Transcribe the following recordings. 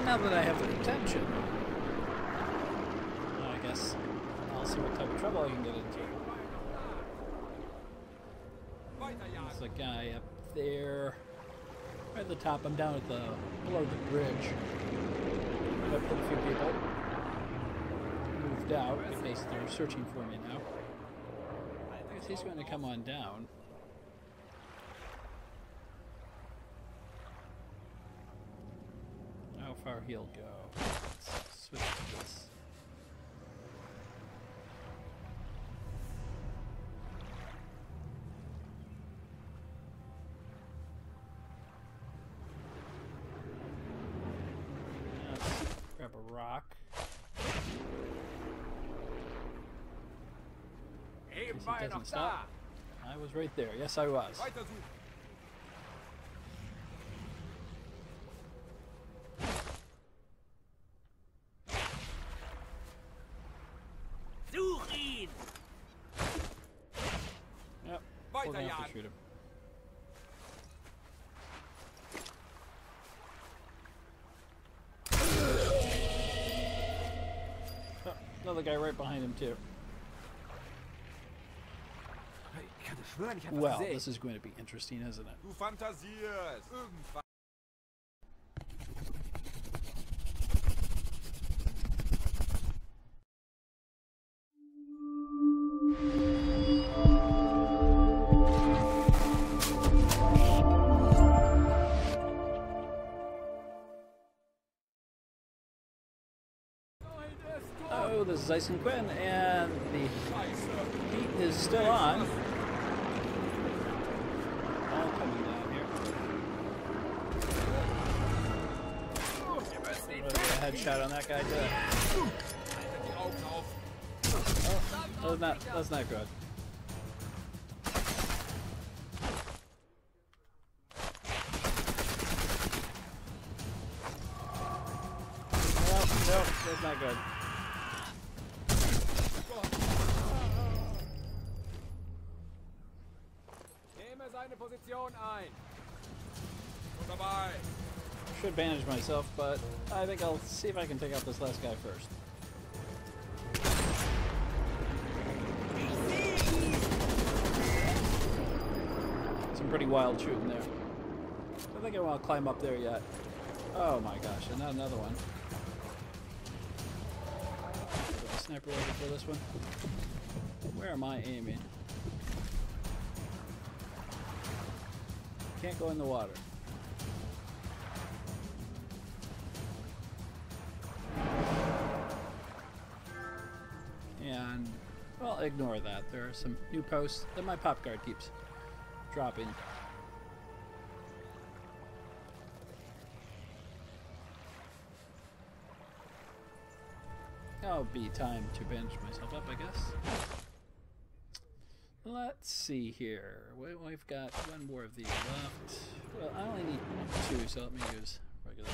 now that I have their attention, I guess I'll see what type of trouble I can get into. There's a guy up there. Right at the top. I'm down at the below the bridge. I've put a few people moved out. Basically, they're searching for me now. I guess he's going to come on down. How far he'll go. Let's switch to this. Grab a rock. He doesn't stop. I was right there. Yes, I was. Yep. We're gonna have to shoot him. Oh, another guy right behind him too. Well, this is going to be interesting, isn't it? Du fantasierst. Irgendwann. Oh, this is Ice and Quinn, and the heat is still on. All coming down here. Get a headshot on that guy too. Oh, that's not good. No, that's not good. Should bandage myself, but I think I'll see if I can take out this last guy first. Some pretty wild shooting there. I don't think I want to climb up there yet. Oh my gosh, and not another one. Sniper rifle for this one. Where am I aiming? Can't go in the water. And, well, ignore that. There are some new posts that my pop guard keeps dropping. It'll be time to bandage myself up, I guess. Let's see here. We've got one more of these left. Well, I only need two, so let me use regular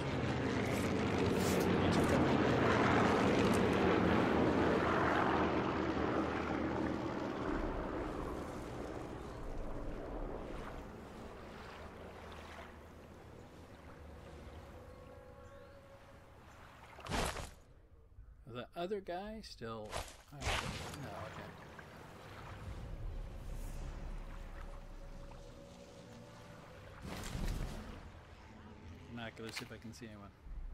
the other guy still... Oh, no, okay. Binoculars, see if I can see anyone.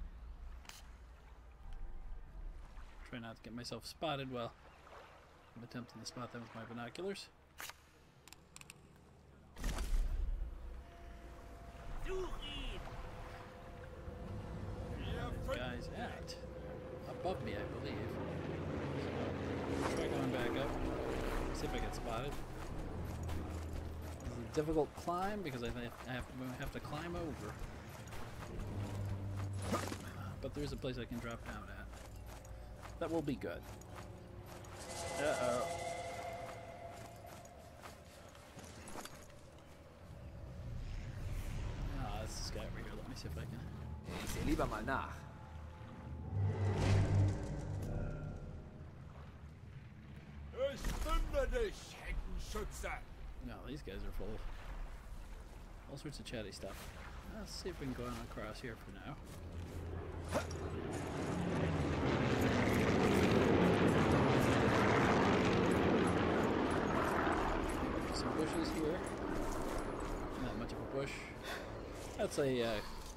Try not to get myself spotted while I'm attempting to spot them with my binoculars. Guys at above me, I believe. So, try going back up. See if I get spotted. This is a difficult climb because I have to climb over. But there's a place I can drop down at. That will be good. Uh-oh. Ah, this is this guy over here. Let me see if I can. Ich sehe lieber mal nach. Ich finde dich, Heckenschütze! No, these guys are full of all sorts of chatty stuff. Let's see if we can go on across here for now. Some bushes here. Not much of a bush. That's a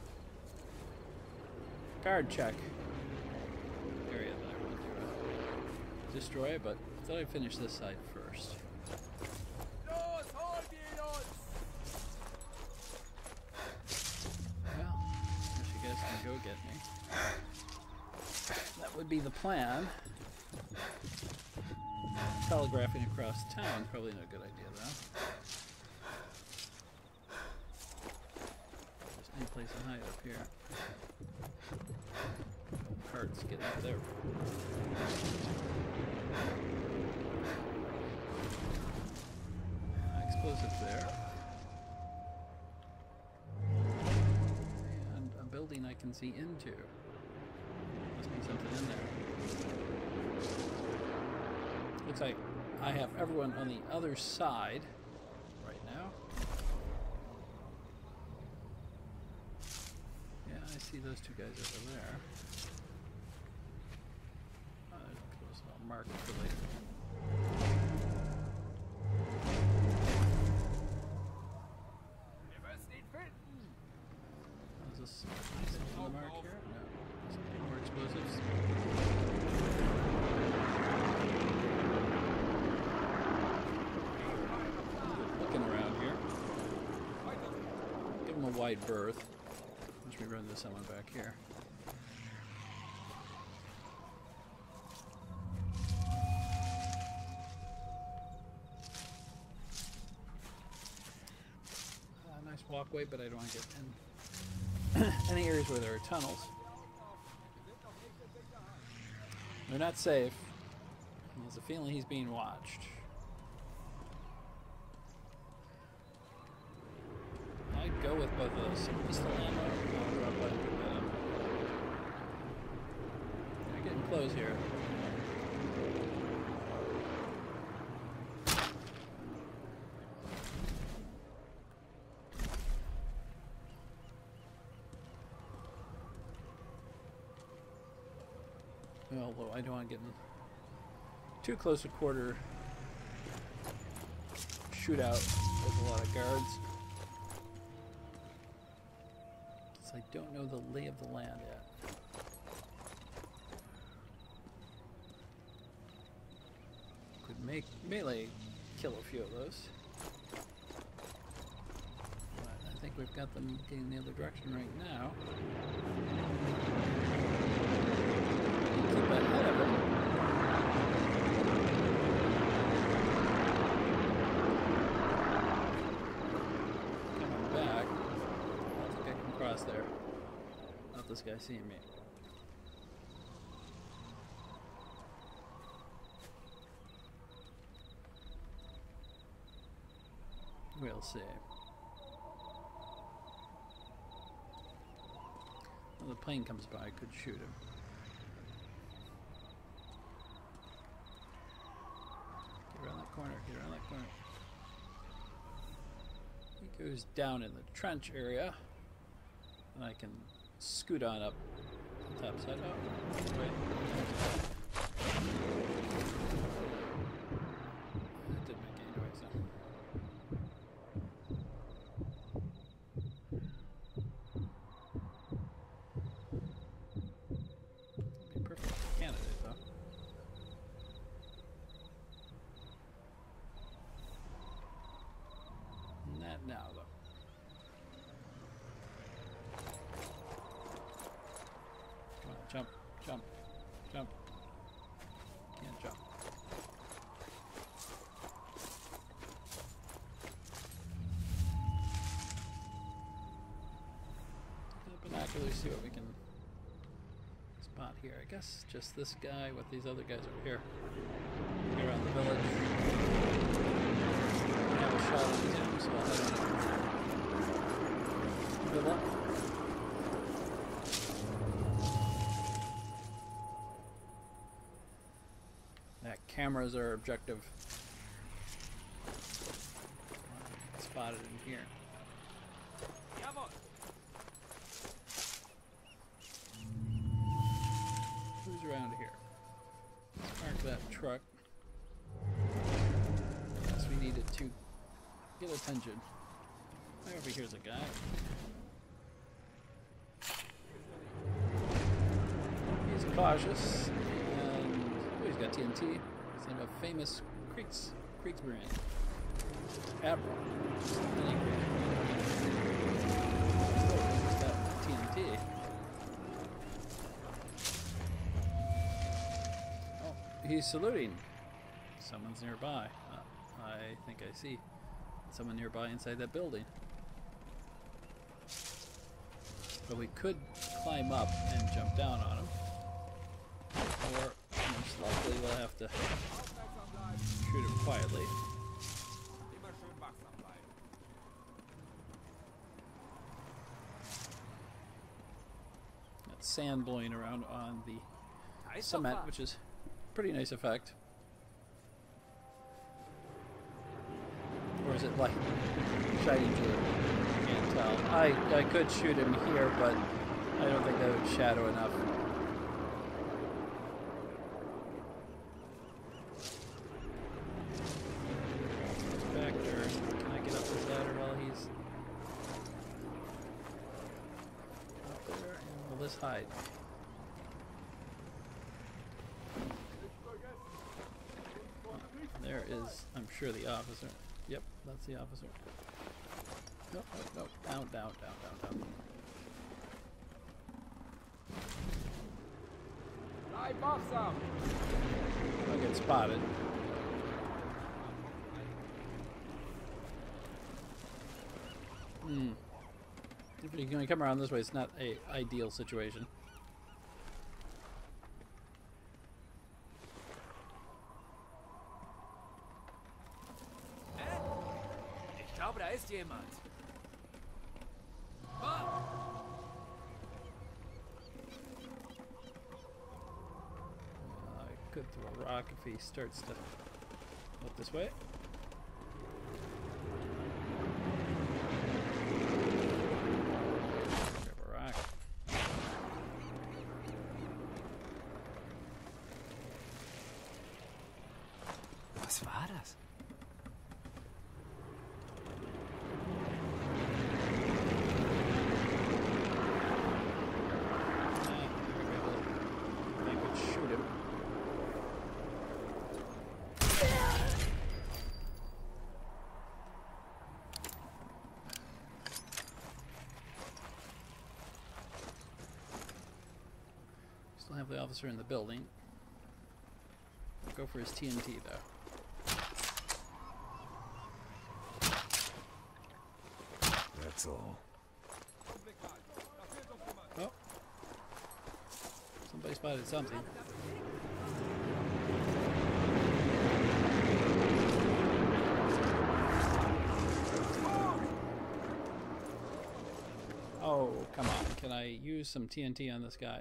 guard check area that I want to destroy, but I thought I'd finish this side first. Well, I guess you guys can go get me. That would be the plan. Telegraphing across town, probably not a good idea though. There's any place to hide up here. Carts getting up there. Explosives there. And a building I can see into. Must be something in there. Looks like I have everyone on the other side right now. Yeah, I see those two guys over there. Close little mark for later. Is this something on the mark here? No. Some more explosives. Looking around here. Give them a wide berth. Watch me run this someone back here. Nice walkway, but I don't want to get in any areas where there are tunnels. They're not safe. He has a feeling he's being watched. I'd go with both of those. Some pistol ammo. I'll drop by and pick that up. They're getting close here. Although I don't want to get in too close a quarter shootout with a lot of guards. Because I don't know the lay of the land yet. Could make melee kill a few of those. But I think we've got them getting the other direction right now. Keep ahead of it. Coming back. I don't think I can cross there. Not this guy seeing me. We'll see. When the plane comes by, I could shoot him. Around that corner, get around that corner. He goes down in the trench area, and I can scoot on up the top side. Oh, right. That didn't make any noise, though. That'd be a perfect candidate, though. Not now, though. Come on, jump, jump, jump. Can't jump. Binoculars, see what we can spot here. I guess just this guy with these other guys over here. Here around the village. I have a shot at him, so I'll have him. Good luck. That cameras are objective. Spotted in here. attention. Right over here's a guy. He's cautious, and oh, he's got TNT. He's like a famous Creeks brand. Admiral. That TNT. Oh, he's saluting. Someone's nearby. I think I see someone nearby inside that building. But we could climb up and jump down on him. Or, most likely, we'll have to shoot him quietly. Got sand blowing around on the cement, which is a pretty nice effect. Or is it like shining through? I can't tell. I could shoot him here, but I don't think that would shadow enough. Back there. Can I get up this ladder while he's up there? And will this hide? There is, I'm sure, the officer. Yep, that's the officer. No, no, no. Down, down, down, down, down. I'll get spotted. If you're going to come around this way, it's not an ideal situation. Ich glaube, da ist jemand. I could throw a rock if he starts to look this way. Grab a rock. Was war das? Still have the officer in the building. Go for his TNT though. That's all. Oh. Somebody spotted something. Oh, come on. Can I use some TNT on this guy?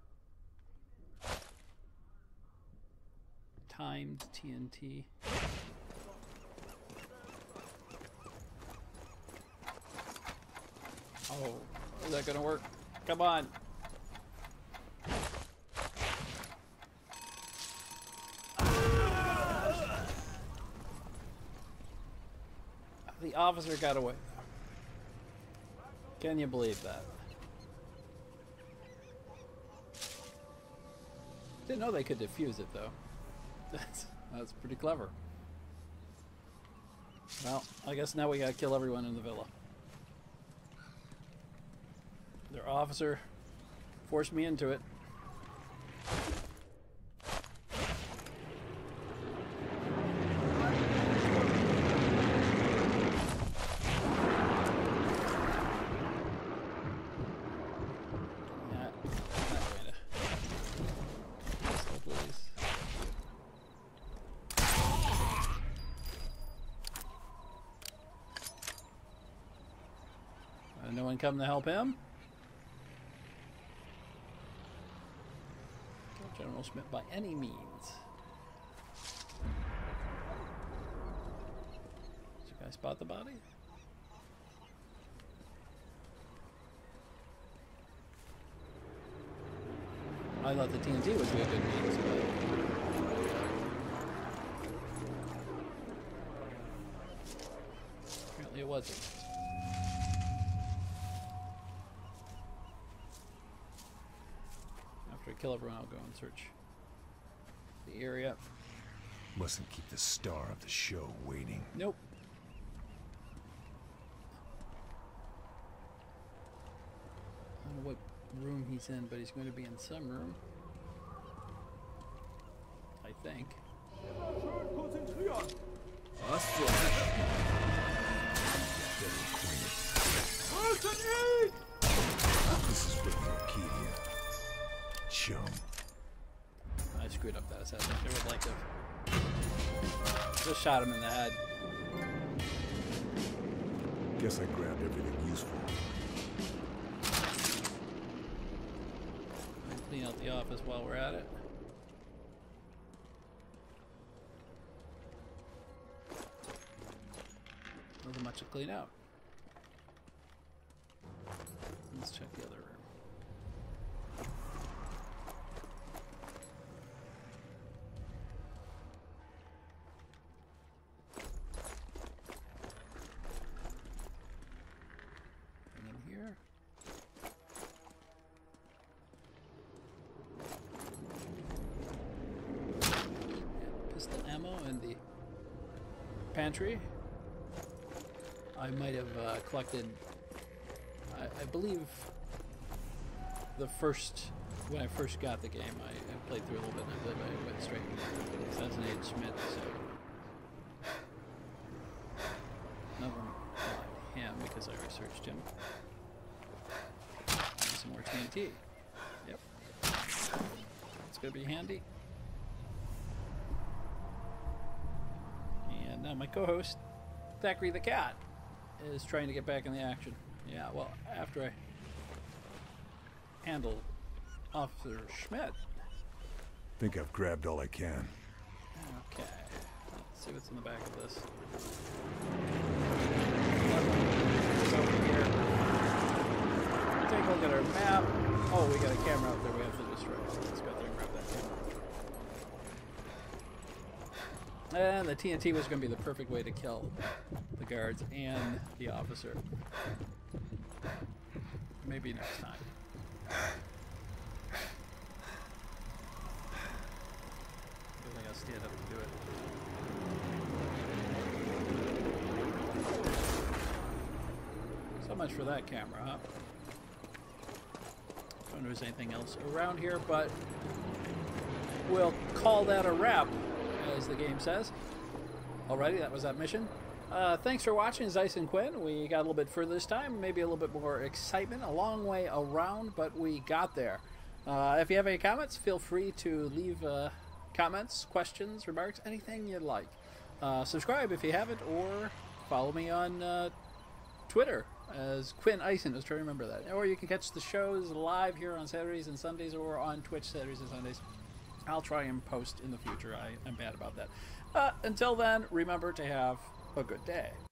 Timed TNT. Oh, is that gonna work? Come on. The officer got away. Can you believe that? Didn't know they could defuse it though. That's pretty clever. Well, I guess now we gotta kill everyone in the villa. Their officer forced me into it. No one come to help him? Kill General Schmidt by any means. Did you guys spot the body? I thought the TNT would be a good means, but apparently was it? After I kill everyone, I'll go and search the area. Mustn't keep the star of the show waiting. Nope. I don't know what room he's in, but he's going to be in some room. I think. This is with Arcadia. Chum. I screwed up that assessment. They would like to just shot him in the head. Guess I grabbed everything useful. Clean out the office while we're at it. Nothing much to clean out. Let's check the other room. And in here. Pistol ammo in the pantry. I might have collected, I believe, when I first got the game, I played through a little bit, and I believe I went straight to assassinated Schmidt, so nothing about him because I researched him. Some more TNT. Yep. It's gonna be handy. And now my co-host, Thackeray the Cat, is trying to get back in the action. Yeah, well, after I handle Officer Schmidt. Think I've grabbed all I can. Okay, let's see what's in the back of this. Take a look at our map. Oh, we got a camera out there we have to destroy. So let's go out there and grab that camera. And the TNT was going to be the perfect way to kill the guards and the officer. Maybe next time. I gotta stand up to do it. So much for that camera, huh? Don't know if there's anything else around here, but we'll call that a wrap, as the game says. Alrighty, that was that mission. Thanks for watching, Zeiss and Quinn. We got a little bit further this time, maybe a little bit more excitement, a long way around, but we got there. If you have any comments, feel free to leave comments, questions, remarks, anything you'd like. Subscribe if you haven't, or follow me on Twitter as Quinn Eisen. Just try to remember that. Or you can catch the shows live here on Saturdays and Sundays, or on Twitch Saturdays and Sundays. I'll try and post in the future. I'm bad about that. Until then, remember to have a good day.